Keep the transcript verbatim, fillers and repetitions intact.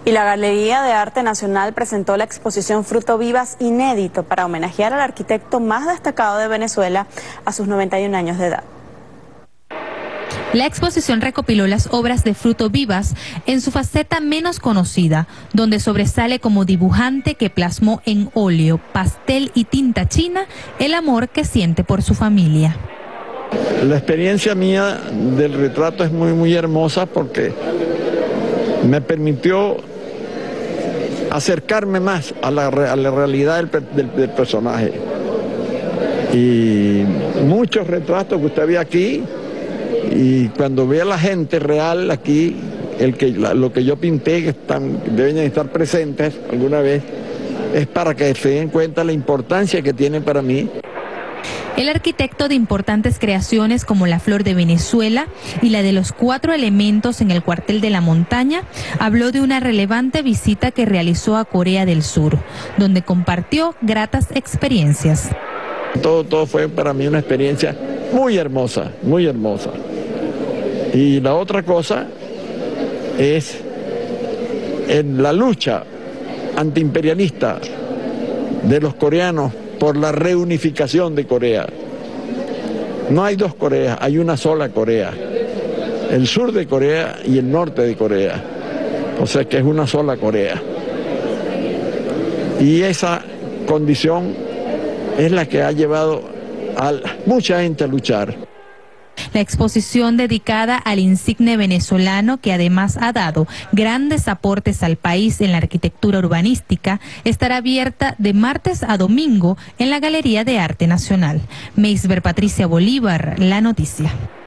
Y la Galería de Arte Nacional presentó la exposición Fruto Vivas Inédito para homenajear al arquitecto más destacado de Venezuela a sus noventa y un años de edad. La exposición recopiló las obras de Fruto Vivas en su faceta menos conocida, donde sobresale como dibujante que plasmó en óleo, pastel y tinta china el amor que siente por su familia. La experiencia mía del retrato es muy, muy hermosa porque me permitió acercarme más a la, a la realidad del, del, del personaje. Y muchos retratos que usted ve aquí, y cuando ve a la gente real aquí, el que, la, lo que yo pinté, que están, deben estar presentes alguna vez, es para que se den cuenta la importancia que tiene para mí. El arquitecto de importantes creaciones como la Flor de Venezuela y la de los cuatro elementos en el cuartel de la montaña habló de una relevante visita que realizó a Corea del Sur, donde compartió gratas experiencias. Todo, todo fue para mí una experiencia muy hermosa, muy hermosa. Y la otra cosa es en la lucha antiimperialista de los coreanos por la reunificación de Corea. No hay dos Coreas, hay una sola Corea. El sur de Corea y el norte de Corea. O sea que es una sola Corea. Y esa condición es la que ha llevado a mucha gente a luchar. La exposición dedicada al insigne venezolano, que además ha dado grandes aportes al país en la arquitectura urbanística, estará abierta de martes a domingo en la Galería de Arte Nacional. Meisber Patricia Bolívar, La Noticia.